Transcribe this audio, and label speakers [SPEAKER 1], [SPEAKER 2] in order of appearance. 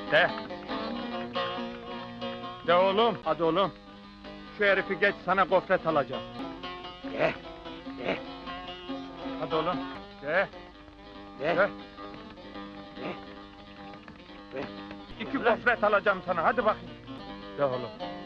[SPEAKER 1] De. De oğlum, hadi oğlum. Şu herifi geç, sana gofret alacağım.
[SPEAKER 2] De. De.
[SPEAKER 1] Hadi oğlum, de.
[SPEAKER 2] De.
[SPEAKER 1] De.
[SPEAKER 2] De.
[SPEAKER 1] 2 gofret alacağım sana, hadi bakayım. De oğlum.